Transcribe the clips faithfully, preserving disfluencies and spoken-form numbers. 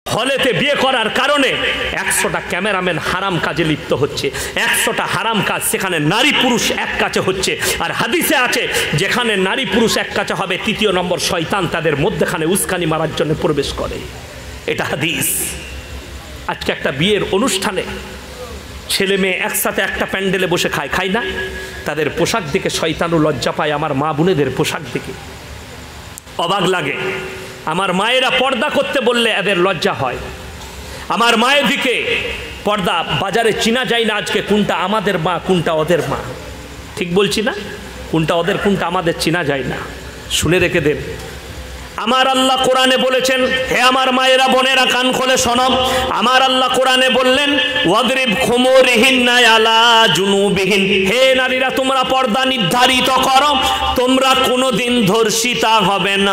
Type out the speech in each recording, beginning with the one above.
হলেতে বিয়ে করার কারণে একশোটা ক্যামেরাম্যান হারাম কাজে লিপ্ত হচ্ছে, একশোটা হারাম কাজ সেখানে নারী পুরুষ এক কাছে হচ্ছে। আর হাদিসে আছে যেখানে নারী পুরুষ এক কাছে হবে তৃতীয় নম্বর শয়তান তাদের মধ্যখানে উস্কানি মারার জন্য প্রবেশ করে, এটা হাদিস। আজকে একটা বিয়ের অনুষ্ঠানে ছেলে মেয়ে একসাথে একটা প্যান্ডেলে বসে খায়, খায় না? তাদের পোশাক দেখে শয়তানও লজ্জা পায়। আমার মা বোনেদের পোশাক দেখে অবাক লাগে। আমার মায়েরা পর্দা করতে বললে এদের লজ্জা হয়। আমার মায়ের দিকে পর্দা বাজারে চিনা যায় না আজকে কোনটা আমাদের মা কোনটা ওদের মা, ঠিক বলছি না? কোনটা ওদের কোনটা আমাদের চিনা যায় না। শুনে রেখে দেন, আমার আল্লাহ কোরআনে বলেছেন, হে আমার মায়েরা বোনেরা কান খোলে শোনো, আমার আল্লাহ কোরআনে বললেন ওয়াদরিব খুমুরিহিন্না আলা জুনুবিহিন, হে নারীরা তোমরা পর্দা নির্ধারিত করো, তোমরা কোনোদিন ধর্ষিতা হবে না।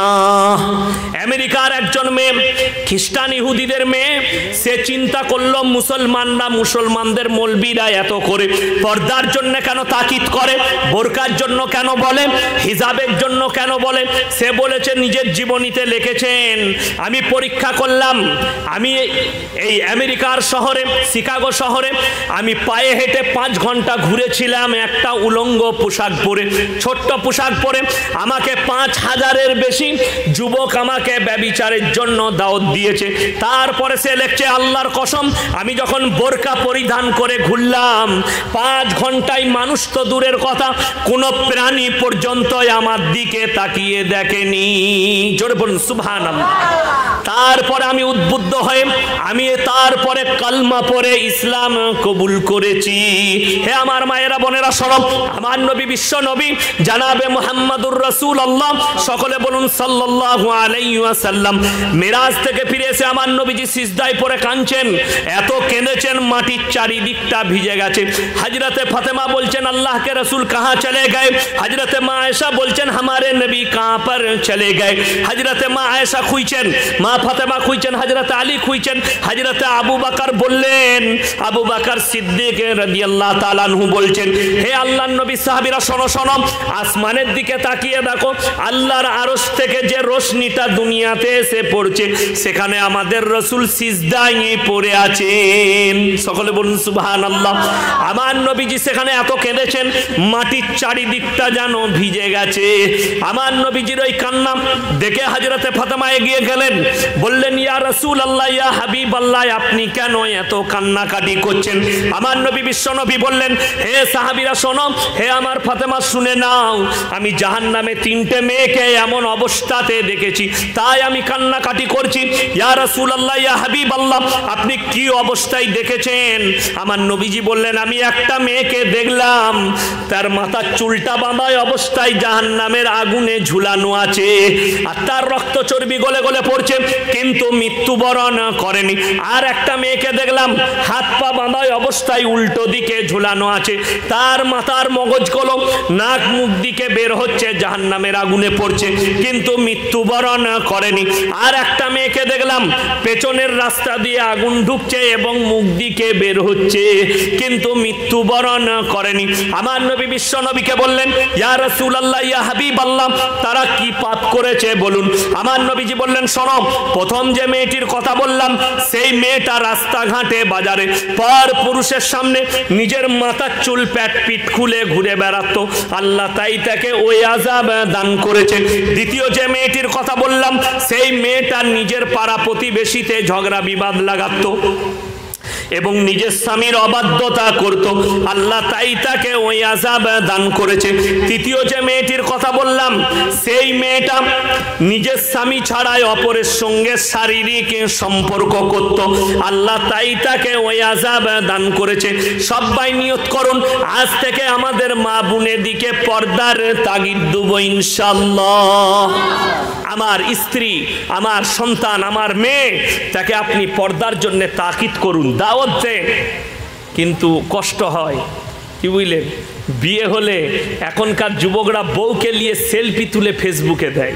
আমেরিকার একজন মেয়ে, খ্রিস্টান ইহুদিদের মেয়ে, সে চিন্তা করলো মুসলমানরা মুসলমানদের মৌলবীরা এত করে পর্দার জন্য কেন তাকিদ করে, বোরকার জন্য কেন বলে, হিজাবের জন্য কেন বলে। সে বলেছে নিজের জীবন লিখেছেন, আমি পরীক্ষা করলাম, আমি এই আমেরিকার শহরে শিকাগো শহরে আমি পায়ে হেঁটে পাঁচ ঘন্টা ঘুরেছিলাম একটা উলঙ্গ পোশাক পরে, ছোট্ট পোশাক পরে। আমাকে পাঁচ হাজারের বেশি যুবক আমাকে ব্যভিচারের জন্য দাওয়াত দিয়েছে। তারপরে সে লিখছে আল্লাহর কসম আমি যখন বোরকা পরিধান করে ঘুরলাম পাঁচ ঘন্টায় মানুষ তো দূরের কথা কোনো প্রাণী পর্যন্ত আমার দিকে তাকিয়ে দেখেনি। জোরে বলুন সুবহানাল্লাহ। তারপরে আমি উদ্বুদ্ধ হয়ে আমি তারপরে কালমা পড়ে ইসলাম কবুল করেছি। হে আমার মায়েরা বোনেরা শোনো, আমার নবী বিশ্ব নবী জানাবে মুহাম্মাদুর রাসূলুল্লাহ, সকলে বলুন সাল্লাল্লাহু আলাইহি ওয়াসাল্লাম, মিরাজ থেকে ফিরে এসে আমার নবীজি সিজদায় পড়ে কাঁদছেন, এত কেঁদেছেন মাটির চারিদিকটা ভিজে গেছে। হযরতে ফাতেমা বলছেন আল্লাহ কে রাসূল কাহা চলে গए, হযরতে মা আয়েশা বলছেন हमारे नबी कहां पर चले गए। হযরতে মা আয়েশা খুঁজছেন, মা ফাতেমা খুঁজছেন, হযরতে আলী খুঁজছেন, হযরতে আবু বকর বললেন, আবু বকর সিদ্দিক রাদিয়াল্লাহু তাআলা আনহু বলছেন হে আল্লাহর নবী সাহাবীরা শোনো শোনো, আসমানের দিকে তাকিয়ে দেখো, আল্লাহর আরশ থেকে যে রোশনিটা দুনিয়াতে এসে পড়ছে সেখানে আমাদের রাসূল সিজদায় পড়ে আছেন। সকলে বলুন সুবহানাল্লাহ। আমার নবীজি সেখানে এত কেঁদেছেন মাটির চারিদিকটা যেন ভিজে গেছে। আমার নবীজির ওই কান্না দেখে হযরতে ফাতেমা এগিয়ে গেলেন, বললেন ইয়া রাসূলুল্লাহ ইয়া হাবিবাল্লাহ আপনি কেন এত কান্নাকাটি করছেন। আমার নবী বিশ্ব নবী বললেন হে সাহাবীরা শোনো, হে আমার ফাতেমা শুনে নাও, আমি জাহান্নামে তিনটে মেয়েকে এমন অবস্থাতে দেখেছি তাই আমি কান্নাকাটি করছি। ইয়া রাসূলুল্লাহ ইয়া হাবিবাল্লাহ আপনি কি অবস্থায় দেখেছেন। আমার নবীজি বললেন আমি একটা মেয়েকে দেখলাম তার মাথার চুলটা বাঁধা অবস্থায় জাহান্নামের আগুনে ঝুলানো আছে আর তার রক্ত চর্বি গলে গলে পড়ছে কিন্তু মৃত্যুবরণ করেনি। আর একটা মেয়েকে দেখলাম হাত পা বাঁধা অবস্থায় উল্টো দিকে ঝুলানো আছে, তার মাথার মগজগুলো নাক মুখ দিকে বের হচ্ছে জাহান্নামের আগুনে পড়ছে কিন্তু মৃত্যুবরণ করেনি। আর একটা মেয়েকে দেখলাম পেছনের রাস্তা দিয়ে আগুন ঢুকছে এবং মুখ দিকে বের হচ্ছে কিন্তু মৃত্যুবরণ করেনি। আমার নবী বিশ্ব নবীকে বললেন ইয়া রাসূলুল্লাহ ইয়া হাবিবাল্লাহ তারা কি পাপ করেছে বলুন। আমার নবীজি বললেন শোনো, প্রথম যে মেয়েটির কথা বললাম সেই মেয়েটা রাস্তাঘাটে বাজারে পর পুরুষের সামনে নিজের মাথার চুল প্যাট পিট খুলে ঘুরে বেড়াতো, আল্লাহ তাই তাকে ওই আযাব দান করেছে। দ্বিতীয় যে মেয়েটির কথা বললাম সেই মেয়েটা নিজের পাড়া প্রতিবেশীতে ঝগড়া বিবাদ লাগাতো এবং নিজের স্বামীর অবাধ্যতা করত, আল্লাহ তাই তাকে ওই আযাব দান করেছে। তৃতীয় যে মেয়েটির কথা বললাম সেই মেয়েটা নিজের স্বামী ছাড়াই অপরের সঙ্গে শারীরিক সম্পর্ক করত, আল্লাহ তাই তাকে ওই আযাব দান করেছে। সবাই নিয়ত করুন আজ থেকে আমাদের মা বোনের দিকে পর্দার তাগিদ দেব ইনশাআল্লাহ। আমার স্ত্রী, আমার সন্তান, আমার মেয়ে তাকে আপনি পর্দার জন্য তাকিদ করুন, দাওয়াত দেন। কিন্তু কষ্ট হয় কি বুঝলেন, বিয়ে হলে এখনকার যুবকরা বউকে নিয়ে সেলফি তুলে ফেসবুকে দেয়।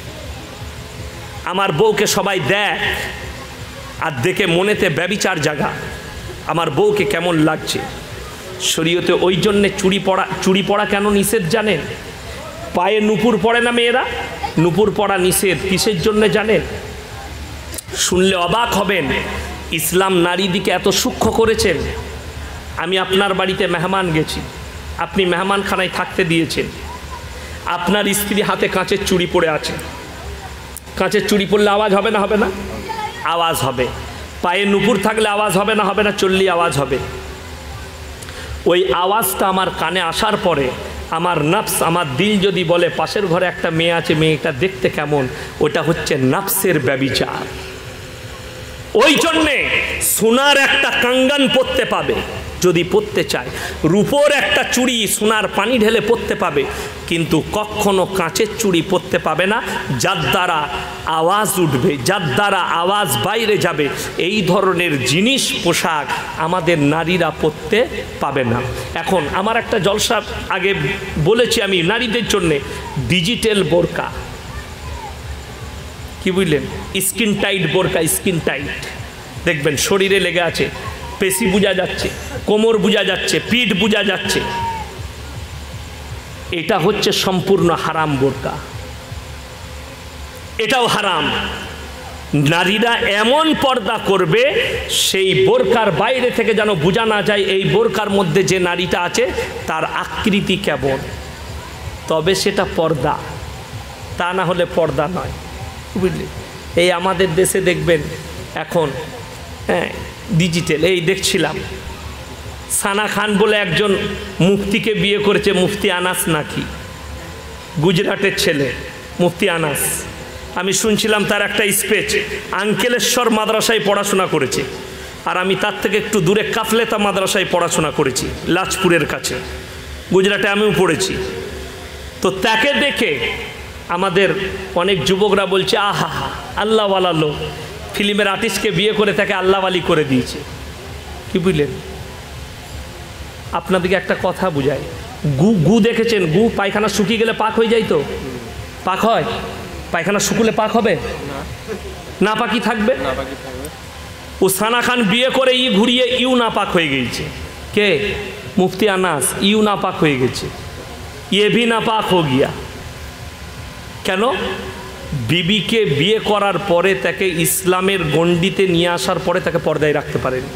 আমার বউকে সবাই দেখ আর দেখে মনেতে ব্যভিচার জাগা, আমার বউকে কেমন লাগছে। শরীয়তে ওই জন্যে চুড়ি পরা চুড়ি পরা কেন নিষেধ জানেন? পায়ে নুপুর পড়ে না মেয়েরা, নুপুর পরা নিষেধ কিসের জন্য জানেন? শুনলে অবাক হবেন, ইসলাম নারী দিকে এত সূক্ষ্ম করেছেন। আমি আপনার বাড়িতে মেহমান গেছি, আপনি মেহমানখানায় থাকতে দিয়েছেন, আপনার স্ত্রী হাতে কাঁচের চুড়ি পরে আছে। কাঁচের চুড়ি পরলে আওয়াজ হবে না হবে না? আওয়াজ হবে। পায়ে নুপুর থাকলে আওয়াজ হবে না হবে না? চললে আওয়াজ হবে। ওই আওয়াজটা আমার কানে আসার পরে আমার নফস, আমার দিল যদি বলে পাশের ঘরে একটা মেয়ে আছে, মেয়েটা দেখতে কেমন, ওটা হচ্ছে নফসের ব্যভিচার। ওই জন্যে সোনার একটা কাঙ্গান পরতে পাবে যদি পরতে চায়, রূপোর একটা চুড়ি সোনার পানি ঢেলে পরতে পাবে, কিন্তু কখনো কাঁচের চুড়ি পরতে পাবে না, যার দ্বারা আওয়াজ উঠবে, যার দ্বারা আওয়াজ বাইরে যাবে। এই ধরনের জিনিস পোশাক আমাদের নারীরা পরতে পাবে না। এখন আমার একটা জলসা আগে বলেছি আমি নারীদের জন্যে, ডিজিটাল বোরকা, কি বুঝলেন? স্কিন টাইট বোরকা, স্কিন টাইট, দেখবেন শরীরে লেগে আছে, পেশি বোঝা যাচ্ছে, কোমর বোঝা যাচ্ছে, পিঠ বোঝা যাচ্ছে। এটা হচ্ছে সম্পূর্ণ হারাম বোরকা, এটাও হারাম। নারীরা এমন পর্দা করবে সেই বোরকার বাইরে থেকে যেন বোঝা না যায় এই বোরকার মধ্যে যে নারীটা আছে তার আকৃতি কেমন, তবে সেটা পর্দা, তা না হলে পর্দা নয়, বুঝলি? এই আমাদের দেশে দেখবেন এখন হ্যাঁ ডিজিটাল, এই দেখছিলাম সানা খান বলে একজন মুফতিকে বিয়ে করেছে, মুফতি আনাস নাকি, গুজরাটের ছেলে মুফতি আনাস। আমি শুনছিলাম তার একটা স্পেচ, আঙ্কেলেশ্বর মাদ্রাসায় পড়াশোনা করেছে, আর আমি তার থেকে একটু দূরে কাফলেতা মাদ্রাসায় পড়াশোনা করেছি, লাজপুরের কাছে, গুজরাটে আমিও পড়েছি। তো তাকে দেখে আমাদের অনেক যুবকরা বলছে, আহা হা আল্লাহওয়ালা লোক, ফিল্মের আর্টিস্টকে বিয়ে করে তাকে আল্লাহওয়ালি করে দিয়েছে। কি বুঝলেন? আপনাদেরকে একটা কথা বুঝায়, গু গু দেখেছেন? গু পায়খানা শুকিয়ে গেলে পাক হয়ে যায়, তো পাক হয়? পায়খানা শুকুলে পাক হবে না? পাকি থাকবে। ও সানা খান বিয়ে করে ই ঘুরিয়ে ইউ না পাক হয়ে গেছে। কে? মুফতি আনাস। ইউ না পাক হয়ে গেছে, ইয়ে ভি না পাক হো গিয়া। কেন? বিবিকে বিয়ে করার পরে তাকে ইসলামের গণ্ডিতে নিয়ে আসার পরে তাকে পর্দায় রাখতে পারেনি।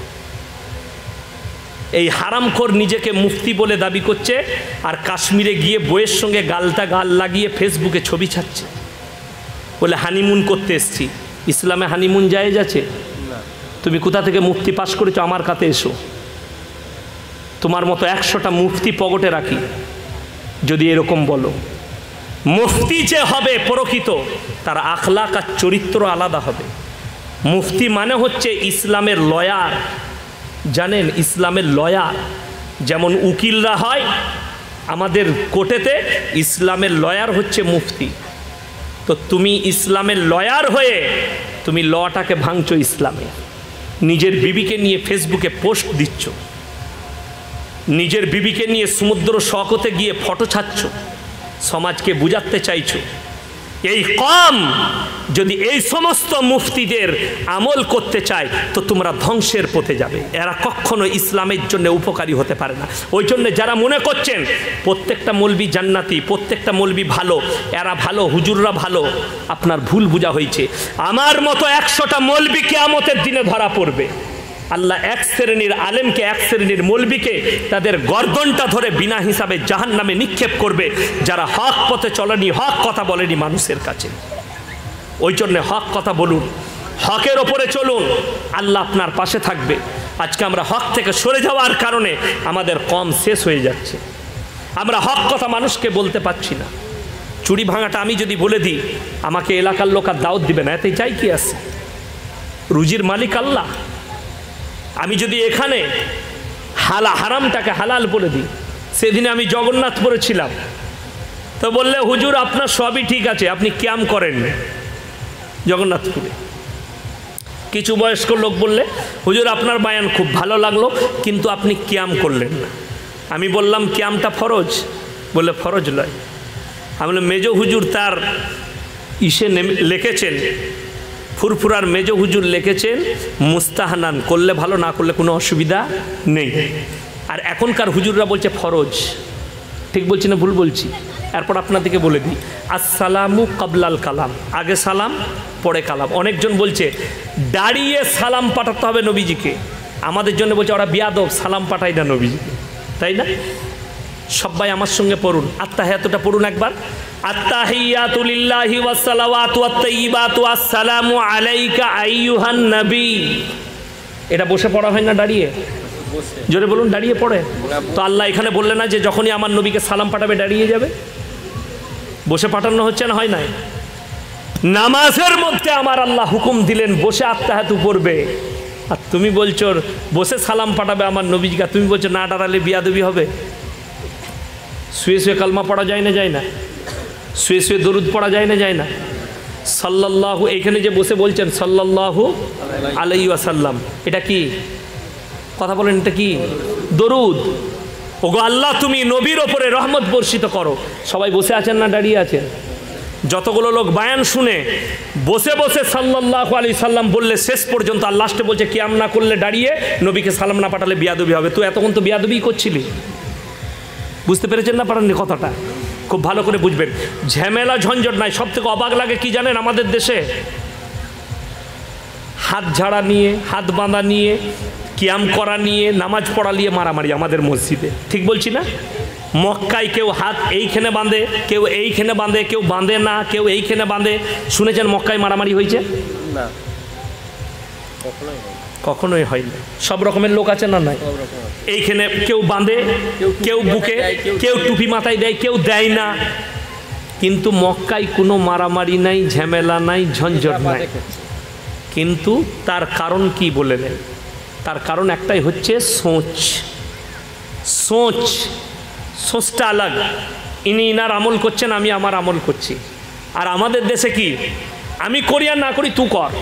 এই হারামখোর নিজেকে মুফতি বলে দাবি করছে, আর কাশ্মীরে গিয়ে বইয়ের সঙ্গে গালটা গাল লাগিয়ে ফেসবুকে ছবি ছাড়ছে, বলে হানিমুন করতে এসছি। ইসলামে হানিমুন জায়েজ আছে? তুমি কোথা থেকে মুফতি পাশ করেছো? আমার কাছে এসো, তোমার মতো একশোটা মুফতি পকেটে রাখি যদি এরকম বলো। মুফতি যে হবে প্রকৃত, তার আখলাক আর চরিত্র আলাদা হবে। মুফতি মানে হচ্ছে ইসলামের লয়ার, জানেন? ইসলামের লয়ার যেমন উকিলরা হয় আমাদের কোর্টেতে, ইসলামের লয়ার হচ্ছে মুফতি। তো তুমি ইসলামের লয়ার হয়ে তুমি লটাকে ভাঙছো ইসলামে, নিজের বিবিকে নিয়ে ফেসবুকে পোস্ট দিচ্ছ, নিজের বিবিকে নিয়ে সমুদ্র শকতে গিয়ে ফটো ছাড়ছ, সমাজকে বুঝাতে চাইছো। এই কম যদি এই সমস্ত মুফতিদের আমল করতে চায় তো তোমরা ধ্বংসের পথে যাবে। এরা কখনো ইসলামের জন্য উপকারী হতে পারে না। ওই জন্য যারা মনে করছেন প্রত্যেকটা মৌলবি জান্নাতি, প্রত্যেকটা মৌলবি ভালো, এরা ভালো, হুজুররা ভালো, আপনার ভুল বোঝা হয়েছে। আমার মতো একশোটা মৌলবি কিয়ামতের দিনে ধরা পড়বে। আল্লাহ এক শ্রেণীর আলেমকে, এক শ্রেণীর মৌলবিকে তাদের গর্দনটা ধরে বিনা হিসাবে জাহান্নামে নিক্ষেপ করবে, যারা হক পথে চলেনি, হক কথা বলেনি মানুষের কাছে। ওই জন্য হক কথা বলুন, হকের ওপরে চলুন, আল্লাহ আপনার পাশে থাকবে। আজকে আমরা হক থেকে সরে যাওয়ার কারণে আমাদের কম শেষ হয়ে যাচ্ছে, আমরা হক কথা মানুষকে বলতে পারছি না। চুরি ভাঙাটা আমি যদি বলে দিই, আমাকে এলাকার লোক আর দাওয়াত দিবে না, এতে চাই কি আছে? রুজির মালিক আল্লাহ। আমি যদি এখানে হালা হারামটাকে হালাল বলে দিই, সেদিনে আমি জগন্নাথপুরে ছিলাম, তো বললে হুজুর আপনার সবই ঠিক আছে, আপনি ক্যাম করেন জগন্নাথপুরে। কিছু বয়স্ক লোক বললে হুজুর আপনার বায়ান খুব ভালো লাগলো, কিন্তু আপনি ক্যাম করলেন না। আমি বললাম ক্যামটা ফরজ, বলে ফরজ নয়। আমি বললাম মেজ হুজুর তার ইসে লিখেছেন, ফুরফুরার মেজ হুজুর লিখেছেন মুস্তাহানান, করলে ভালো, না করলে কোনো অসুবিধা নেই। আর এখনকার হুজুররা বলছে ফরজ। ঠিক বলছি না ভুল বলছি? এরপর আপনাদেরকে বলে দিই, আসসালামু কাবলাল কালাম, আগে সালাম পরে কালাম। অনেকজন বলছে দাঁড়িয়ে সালাম পাঠাতে হবে নবীজিকে, আমাদের জন্য বলছে ওরা বিয়াদব, সালাম পাঠাই না নবীজিকে, তাই না? সবাই আমার সঙ্গে পড়ুন, আত্তাহিয়াতুটা পড়ুন একবার। আত্তাহিয়াতু লিল্লাহি ওয়াস সালাওয়াতু ওয়াত তাইয়্যিবাতু আসসালামু আলাইকা আইয়ুহান নবী। এটা বসে পড়া হয় না দাঁড়িয়ে? জোরে বলুন, দাঁড়িয়ে পড়ে। তো আল্লাহ এখানে বললেন না যে যখনই আমার নবীকে সালাম পাঠাবে দাঁড়িয়ে যাবে? বসে পাঠানো হচ্ছে না, হয় নাই? নামাজের মধ্যে আমার আল্লাহ হুকুম দিলেন বসে আত্তাহিয়াতু পড়বে, আর তুমি বলছো বসে সালাম পাঠাবে আমার নবীজিকে, তুমি বলছো না দাঁড়ালে বিয়াদবি হবে। শুয়ে শুয়ে কালমা পড়া যায় না, যায় না? শুয়ে শুয়ে দরুদ পড়া যায় না, যায় না? সাল্লাল্লাহু, এইখানে যে বসে বলছেন সাল্লাল্লাহু আলাইহি ওয়াসাল্লাম, এটা কি কথা বলেন? এটা কি দরুদ? ওগো আল্লাহ তুমি নবীর ওপরে রহমত বর্ষিত করো। সবাই বসে আছেন না দাঁড়িয়ে আছেন? যতগুলো লোক বায়ান শুনে বসে বসে সাল্লাল্লাহু আলাইহি সাল্লাম বললে শেষ পর্যন্ত, আর লাস্টে বলছে কিয়াম না করলে দাঁড়িয়ে নবীকে সালাম না পাঠালে বিয়াদবি হবে। তুই এতক্ষণ তো বিয়াদবি করছিলি। বুঝতে পেরেছেন না পারেননি কথাটা? খুব ভালো করে বুঝবেন, ঝামেলা ঝঞ্ঝট নাই। সব থেকে অবাক লাগে কি জানেন? আমাদের দেশে হাত ঝাড়া নিয়ে, হাত বাঁধা নিয়ে, কিয়াম করা নিয়ে, নামাজ পড়া নিয়ে মারামারি আমাদের মসজিদে, ঠিক বলছি না? মক্কায় কেউ হাত এইখানে বাঁধে, কেউ এইখানে বাঁধে, কেউ বাঁধে না, কেউ এইখানে বাঁধে। শুনেছেন মক্কায় মারামারি হয়েছে? না, কখনোই হয়নি। সব রকমের লোক আছে না নাই? এইখানে কেউ বাঁধে, কেউ বুকে, কেউ টুপি মাথায় দেয়, কেউ দেয় না। কিন্তু মক্কায় কোনো মারামারি নাই, ঝামেলা নাই, ঝঞ্ঝট নাই। কিন্তু তার কারণ কি বলে নেন? তার কারণ একটাই হচ্ছে সোচ। সোচ সোচটা আলাগ। ইনি ইনার আমল করছেন, আমি আমার আমল করছি। আর আমাদের দেশে কি, আমি করি আর না করি তু কর।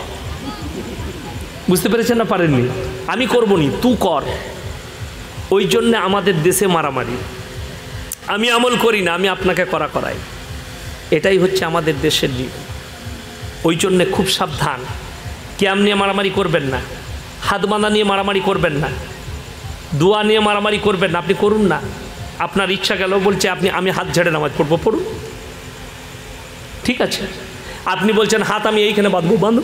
বুঝতে পেরেছেন না পারেননি? আমি করবো নি, তু কর। ওই জন্যে আমাদের দেশে মারামারি। আমি আমল করি না, আমি আপনাকে করা করাই। এটাই হচ্ছে আমাদের দেশের জীবন। ওই জন্যে খুব সাবধান। কিয়াম নিয়ে মারামারি করবেন না, হাত বাঁধা নিয়ে মারামারি করবেন না, দোয়া নিয়ে মারামারি করবেন না। আপনি করুন না, আপনার ইচ্ছা গেল বলছে আপনি আমি হাত ঝেড়ে নামাজ পড়বো, পড়ুন, ঠিক আছে। আপনি বলছেন হাত আমি এইখানে বাঁধবো, বাঁধব,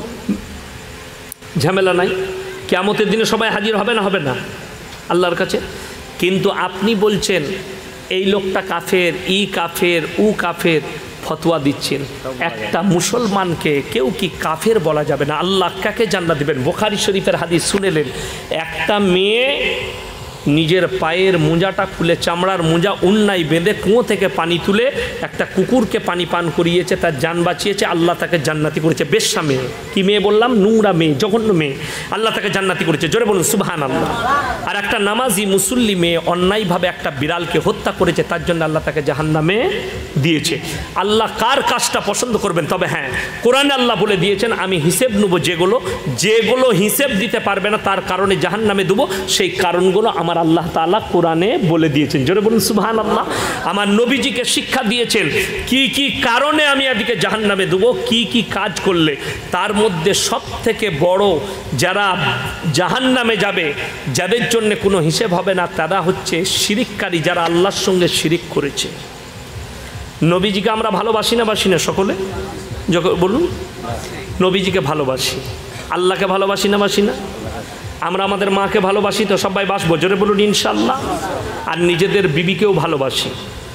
ঝামেলা নাই। কিয়ামতের দিনে সবাই হাজির হবে না, হবে না আল্লাহর কাছে? কিন্তু আপনি বলছেন এই লোকটা কাফের, ই কাফের, উ কাফের, ফতোয়া দিচ্ছেন। একটা মুসলমানকে কেউ কি কাফের বলা যাবে না? আল্লাহ কাকে জান্নাত দিবেন? বুখারী শরীফের হাদিস শুনেলেন, একটা মেয়ে নিজের পায়ের মোজাটা খুলে, চামড়ার মোজা উন্নাই বেঁধে কুয়ো থেকে পানি তুলে একটা কুকুরকে পানি পান করিয়েছে, তার জান বাঁচিয়েছে, আল্লাহ তাকে জান্নাতি করেছে। বেশ্যা মেয়ে, কি মেয়ে বললাম? নোংরা মেয়ে, জঘন্য মেয়ে, আল্লাহ তাকে জান্নাতি করেছে। জোরে বলুন সুবহানাল্লাহ। আর একটা নামাজি মুসল্লি মেয়ে অন্যায়ভাবে একটা বিড়ালকে হত্যা করেছে, তার জন্য আল্লাহ তাকে জাহান্নামে দিয়েছে। আল্লাহ কার কাজটা পছন্দ করবেন? তবে হ্যাঁ, কোরআনে আল্লাহ বলে দিয়েছেন আমি হিসেব নেব, যেগুলো যেগুলো হিসেব দিতে পারবে না তার কারণে জাহান্নামে দেবো, সেই কারণগুলো আমার আল্লাহ তাআলা কোরআনে বলে দিয়েছেন। জোরে বলুন সুবহানাল্লাহ। আমার নবীজিকে শিক্ষা দিয়েছেন কি কি কারণে আমি এদিকে জাহান্নামে দেবো, কি কি কাজ করলে। তার মধ্যে সব থেকে বড় যারা জাহান্নামে যাবে, যাদের জন্য কোনো হিসেব হবে না, তারা হচ্ছে শিরিককারী, যারা আল্লাহর সঙ্গে শিরিক করেছে। নবীজিকে আমরা ভালোবাসি না বাসি না? সকলে যখন বলুন, নবীজিকে ভালোবাসি, আল্লাহকে ভালোবাসি না বাসি না? আমরা আমাদের মাকে ভালোবাসি তো, সবাই বাসবো, জোরে বলুন ইনশাআল্লাহ। আর নিজেদের বিবিকেও ভালোবাসি,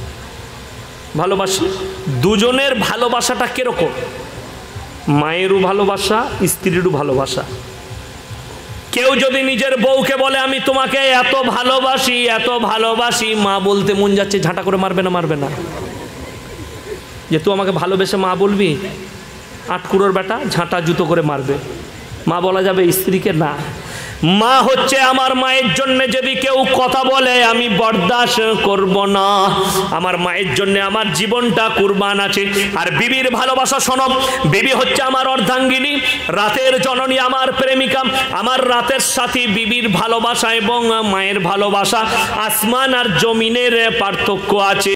ভালোবাসি। দুজনের ভালোবাসাটা কিরকম? মায়েরও ভালোবাসা, স্ত্রীরও ভালোবাসা। কেউ যদি নিজের বউকে বলে আমি তোমাকে এত ভালোবাসি, এত ভালোবাসি, মা বলতে মন যাচ্ছে, ঝাঁটা করে মারবে না? মারবে না? যে তুই আমাকে ভালোবেসে মা বলবি? আটকুড়োর বেটা, ঝাঁটা জুতো করে মারবে। মা বলা যাবে স্ত্রীকে? না। মা হচ্ছে আমার মায়ের জন্য যদি কেউ কথা বলে আমি বরদাস্ত করব না। আমার মায়ের জন্য আমার জীবনটা কুরবান আছে। আর বিবির ভালোবাসা শোনো, বিবি হচ্ছে আমার অর্ধাঙ্গিনী, রাতের জননী, আমার প্রেমিকা, আমার রাতের সাথী। বিবির ভালোবাসা এবং মায়ের ভালোবাসা আসমান আর জমিনের পার্থক্য আছে।